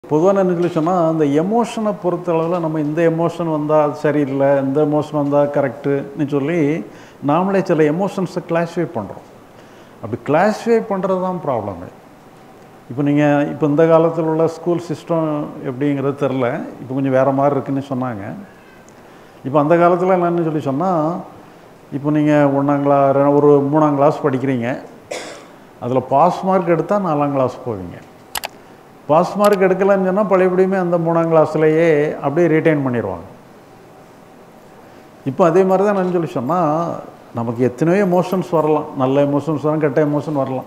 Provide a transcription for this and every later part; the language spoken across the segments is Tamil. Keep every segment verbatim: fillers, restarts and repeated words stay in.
பொதுவான என்ன சொல்லி சொன்னால் அந்த எமோஷனை பொறுத்தளவில் நம்ம இந்த எமோஷன் வந்தால் அது சரியில்லை, இந்த எமோஷன் வந்தால் கரெக்டுன்னு சொல்லி நாமளே சில எமோஷன்ஸை கிளாஸிஃபை பண்ணுறோம். அப்படி கிளாஸிஃபை பண்ணுறது தான் ப்ராப்ளமே. இப்போ நீங்கள் இப்போ இந்த காலத்தில் உள்ள ஸ்கூல் சிஸ்டம் எப்படிங்கிறது தெரில, இப்போ கொஞ்சம் வேறு மாதிரி இருக்குதுன்னு சொன்னாங்க. இப்போ அந்த காலத்தில் என்னன்னு சொல்லி சொன்னால், இப்போ நீங்கள் ஒன்றாம் கிளா ஒரு மூணாம் கிளாஸ் படிக்கிறீங்க, அதில் பாஸ் மார்க் எடுத்தால் நாலாம் கிளாஸ் போவீங்க. பாஸ் மார்க் எடுக்கலைன்னு சொன்னால் பழையபடியுமே அந்த மூணாம் கிளாஸ்லேயே அப்படியே ரீட்டைன் பண்ணிடுவாங்க. இப்போ அதே மாதிரி தான் நான் சொல்லி சொன்னால், நமக்கு எத்தனையோ எமோஷன்ஸ் வரலாம், நல்ல எமோஷன்ஸ் வரலாம், கெட்ட எமோஷன் வரலாம்.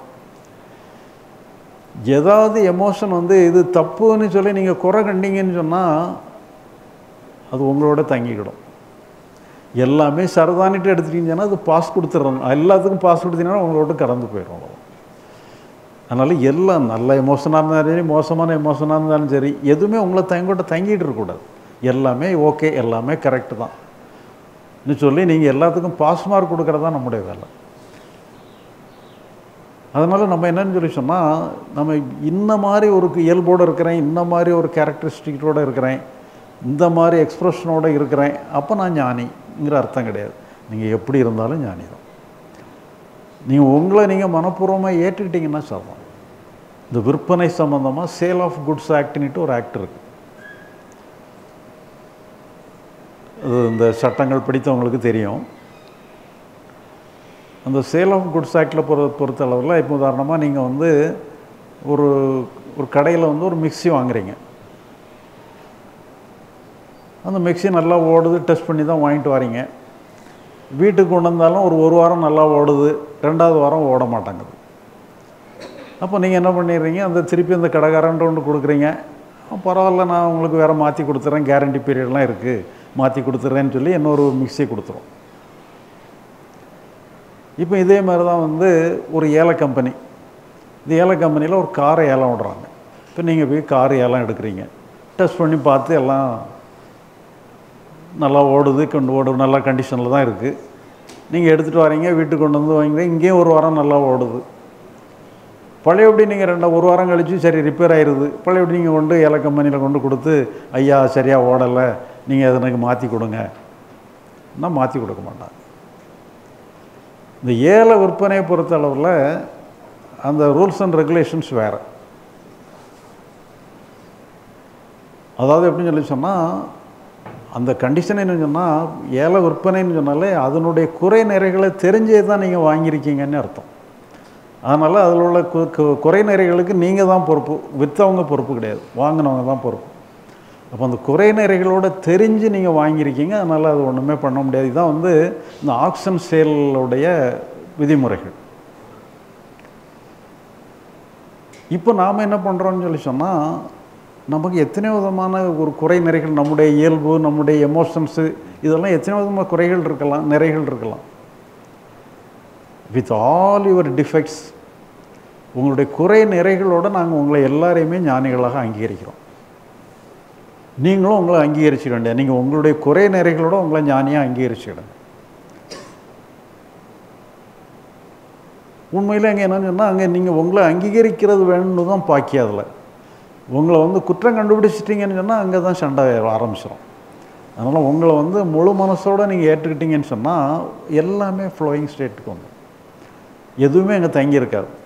ஏதாவது எமோஷன் வந்து இது தப்புன்னு சொல்லி நீங்கள் குறை கண்டிங்கன்னு சொன்னால் அது உங்களோட தங்கிக்கிடும். எல்லாமே சரதானிட்டு எடுத்துட்டீங்கன்னா அது பாஸ் கொடுத்துட்றோம், எல்லாத்துக்கும் பாஸ் கொடுத்தீங்கன்னா உங்களோட கடந்து போயிடும். அதனால் எல்லாம் நல்ல எமோஷனாக இருந்தாலும் சரி, மோசமான எமோஷனாக இருந்தாலும் சரி, எதுவுமே உங்களை தங்கோட்ட தங்கிட்டு இருக்கக்கூடாது. எல்லாமே ஓகே, எல்லாமே கரெக்டு தான் ன்னு சொல்லி நீங்கள் எல்லாத்துக்கும் பாஸ் மார்க் கொடுக்குறது தான் நம்முடைய வேலை. அதனால் நம்ம என்னன்னு சொல்லி சொன்னால், நம்ம இந்த மாதிரி ஒரு இயல்போடு இருக்கிறேன், இந்த மாதிரி ஒரு கேரக்டரிஸ்டிக்கோடு இருக்கிறேன், இந்த மாதிரி எக்ஸ்ப்ரெஷனோடு இருக்கிறேன், அப்போ நான் ஞானிங்கிற அர்த்தம் கிடையாது. நீங்கள் எப்படி இருந்தாலும் ஞானி தான். நீங்கள் உங்களை நீங்கள் மனப்பூர்வமாக ஏற்றுக்கிட்டீங்கன்னா சொல்லலாம். இந்த விற்பனை சம்மந்தமாக சேல் ஆஃப் குட்ஸ் ஆக்ட்னிட்டு ஒரு ஆக்ட் இருக்குது. அது இந்த சட்டங்கள் படித்தவங்களுக்கு தெரியும். அந்த சேல் ஆஃப் குட்ஸ் ஆக்டில் பொறு பொறுத்த அளவில் இப்போ உதாரணமாக நீங்கள் வந்து ஒரு ஒரு கடையில் வந்து ஒரு மிக்ஸி வாங்குறீங்க. அந்த மிக்ஸி நல்லா ஓடுது, டெஸ்ட் பண்ணி தான் வாங்கிட்டு வரீங்க. வீட்டுக்கு கொண்டு வந்தாலும் ஒரு ஒரு வாரம் நல்லா ஓடுது, ரெண்டாவது வாரம் ஓட மாட்டேங்குது. அப்போ நீங்கள் என்ன பண்ணிடுறீங்க, அந்த திருப்பி அந்த கடைக்காரன்ட்டு ஒன்று கொடுக்குறீங்க. பரவாயில்ல, நான் உங்களுக்கு வேறு மாற்றி கொடுத்துட்றேன், கேரண்டி பீரியட்லாம் இருக்குது, மாற்றி கொடுத்துட்றேன்னு சொல்லி இன்னொரு மிக்ஸியை கொடுத்துரும். இப்போ இதே மாதிரி தான் வந்து ஒரு ஏல கம்பெனி, இந்த ஏல கம்பெனியில் ஒரு காரை ஏலம் விடுறாங்க. இப்போ நீங்கள் போய் கார் ஏலம் எடுக்கிறீங்க, டெஸ்ட் பண்ணி பார்த்து எல்லாம் நல்லா ஓடுது, கொண்டு ஓடு நல்ல கண்டிஷனில் தான் இருக்குது. நீங்கள் எடுத்துகிட்டு வரீங்க, வீட்டுக்கு கொண்டு வந்து வாங்கிங்க, இங்கேயும் ஒரு வாரம் நல்லா ஓடுது. பழையபடி நீங்கள் ரெண்டு ஒரு வாரம் கழித்து சரி ரிப்பேர் ஆயிடுது, பழையபடி நீங்கள் கொண்டு ஏல கம்பெனியில் கொண்டு கொடுத்து, ஐயா சரியாக ஓடலை, நீங்கள் அதை எனக்கு மாற்றி கொடுங்க, நான் மாற்றி கொடுக்க மாட்டாங்க. இந்த ஏல விற்பனையை பொறுத்த அளவில் அந்த ரூல்ஸ் அண்ட் ரெகுலேஷன்ஸ் வேறு. அதாவது எப்படின்னு சொல்லி சொன்னால், அந்த கண்டிஷன் என்ன சொன்னால், ஏல விற்பனைன்னு சொன்னாலே அதனுடைய குறை நிறைகளை தெரிஞ்சே தான் நீங்கள் வாங்கியிருக்கீங்கன்னு அர்த்தம். அதனால் அதில் உள்ள குறை நிறைகளுக்கு நீங்கள் தான் பொறுப்பு, விற்றவங்க பொறுப்பு கிடையாது, வாங்கினவங்க தான் பொறுப்பு. அப்போ அந்த குறை நிறைகளோடு தெரிஞ்சு நீங்கள் வாங்கியிருக்கீங்க, அதனால் அது ஒன்றுமே பண்ண முடியாது. இதுதான் வந்து இந்த ஆக்ஷன் சேலுடைய விதிமுறைகள். இப்போ நாம் என்ன பண்ணுறோன்னு சொல்லி சொன்னால், நமக்கு எத்தனை விதமான ஒரு குறை நிறைகள், நம்முடைய இயல்பு, நம்முடைய எமோஷன்ஸு, இதெல்லாம் எத்தனை விதமான குறைகள் இருக்கலாம், நிறைகள் இருக்கலாம். வித் ஆல் யுவர் டிஃபெக்ட்ஸ், உங்களுடைய குறை நிறைகளோடு நாங்கள் உங்களை எல்லாரையுமே ஞானிகளாக அங்கீகரிக்கிறோம். நீங்களும் உங்களை அங்கீகரிச்சுக்க வேண்டிய, நீங்கள் உங்களுடைய குறை நிறைகளோடு உங்களை ஞானியாக அங்கீகரிச்சுக்கிடுங்க. உண்மையில் அங்கே என்னன்னு சொன்னால், அங்கே நீங்கள் உங்களை அங்கீகரிக்கிறது வேணும்னு தான் பாக்கி. அதில் உங்களை வந்து குற்றம் கண்டுபிடிச்சிட்டிங்கன்னு சொன்னால் அங்கே தான் சண்டை ஆரம்பிச்சிடும். அதனால் உங்களை வந்து முழு மனசோடு நீங்கள் ஏற்றுக்கிட்டீங்கன்னு சொன்னால் எல்லாமே ஃப்ளோயிங் ஸ்டேட்டுக்கு வந்து எதுவுமே அங்கே தங்கியிருக்காது.